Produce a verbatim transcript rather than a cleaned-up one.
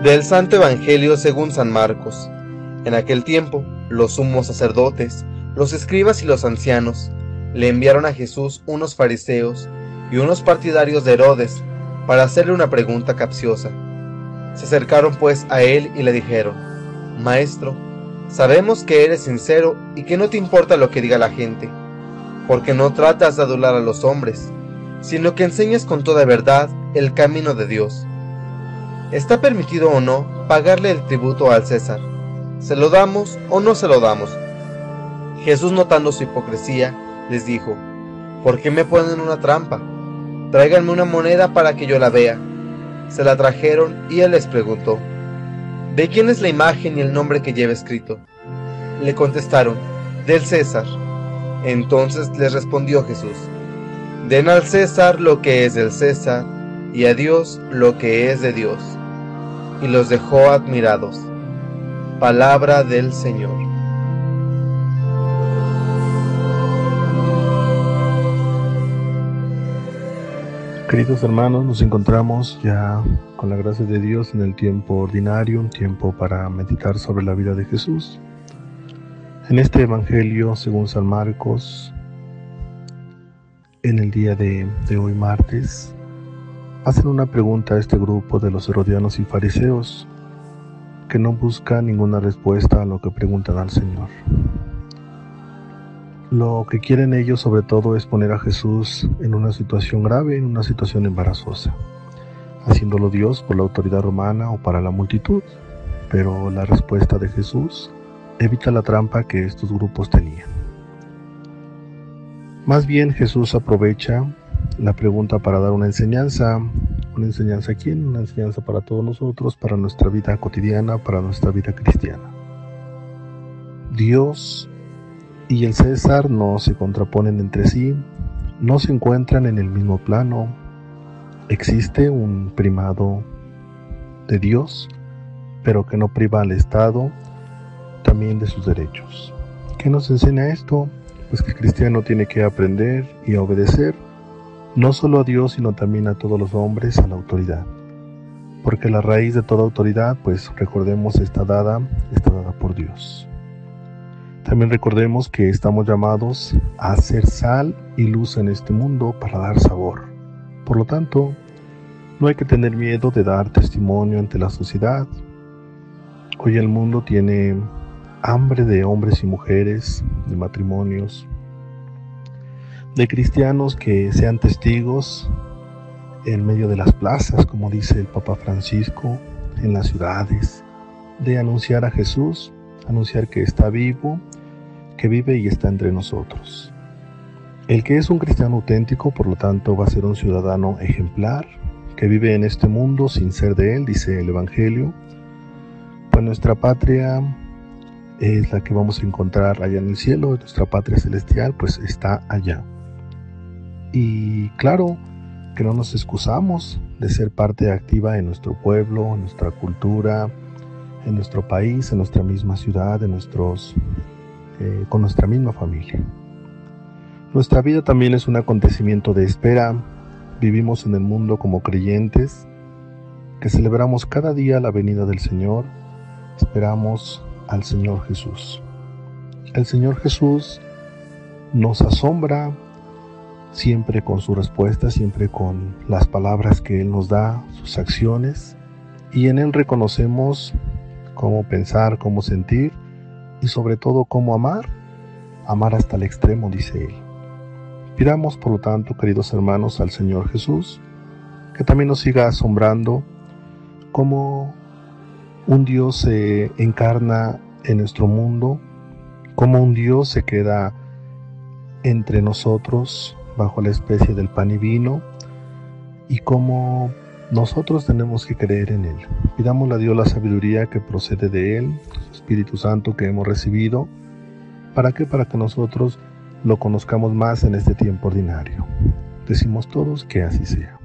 Del Santo Evangelio según San Marcos. En aquel tiempo, los sumos sacerdotes, los escribas y los ancianos le enviaron a Jesús unos fariseos y unos partidarios de Herodes para hacerle una pregunta capciosa. Se acercaron pues a él y le dijeron: Maestro, sabemos que eres sincero y que no te importa lo que diga la gente, porque no tratas de adular a los hombres, sino que enseñas con toda verdad el camino de Dios. ¿Está permitido o no pagarle el tributo al César? ¿Se lo damos o no se lo damos? Jesús, notando su hipocresía, les dijo: ¿Por qué me ponen una trampa? Tráiganme una moneda para que yo la vea. Se la trajeron y él les preguntó: ¿De quién es la imagen y el nombre que lleva escrito? Le contestaron: del César. Entonces les respondió Jesús: Den al César lo que es del César, y a Dios lo que es de Dios. Y los dejó admirados. Palabra del Señor. Queridos hermanos, nos encontramos ya con la gracia de Dios en el tiempo ordinario, un tiempo para meditar sobre la vida de Jesús. En este Evangelio, según San Marcos, en el día de, de hoy martes, hacen una pregunta a este grupo de los herodianos y fariseos que no busca ninguna respuesta a lo que preguntan al Señor. Lo que quieren ellos sobre todo es poner a Jesús en una situación grave, en una situación embarazosa, haciéndolo Dios por la autoridad romana o para la multitud, pero la respuesta de Jesús evita la trampa que estos grupos tenían. Más bien Jesús aprovecha la pregunta para dar una enseñanza. ¿Una enseñanza a quién? Una enseñanza para todos nosotros, para nuestra vida cotidiana, para nuestra vida cristiana. Dios y el César no se contraponen entre sí, no se encuentran en el mismo plano. Existe un primado de Dios, pero que no priva al Estado también de sus derechos. ¿Qué nos enseña esto? Pues que el cristiano tiene que aprender y obedecer no solo a Dios, sino también a todos los hombres, a la autoridad. Porque la raíz de toda autoridad, pues recordemos, está dada, está dada por Dios. También recordemos que estamos llamados a ser sal y luz en este mundo para dar sabor. Por lo tanto, no hay que tener miedo de dar testimonio ante la sociedad. Hoy el mundo tiene hambre de hombres y mujeres, de matrimonios, de cristianos que sean testigos en medio de las plazas, como dice el Papa Francisco, en las ciudades, de anunciar a Jesús, anunciar que está vivo, que vive y está entre nosotros. El que es un cristiano auténtico, por lo tanto, va a ser un ciudadano ejemplar, que vive en este mundo sin ser de él, dice el Evangelio. Pues nuestra patria es la que vamos a encontrar allá en el cielo, nuestra patria celestial pues está allá. Y claro que no nos excusamos de ser parte activa en nuestro pueblo, en nuestra cultura, en nuestro país, en nuestra misma ciudad, en nuestros, eh, con nuestra misma familia. Nuestra vida también es un acontecimiento de espera. Vivimos en el mundo como creyentes que celebramos cada día la venida del Señor. Esperamos al Señor Jesús. El Señor Jesús nos asombra siempre con su respuesta, siempre con las palabras que Él nos da, sus acciones, y en Él reconocemos cómo pensar, cómo sentir y sobre todo cómo amar, amar hasta el extremo, dice Él. Pidamos por lo tanto, queridos hermanos, al Señor Jesús que también nos siga asombrando cómo un Dios se encarna en nuestro mundo, cómo un Dios se queda entre nosotros bajo la especie del pan y vino, y cómo nosotros tenemos que creer en Él. Pidámosle a Dios la sabiduría que procede de Él, su Espíritu Santo que hemos recibido. ¿Para qué? Para que nosotros lo conozcamos más en este tiempo ordinario. Decimos todos que así sea.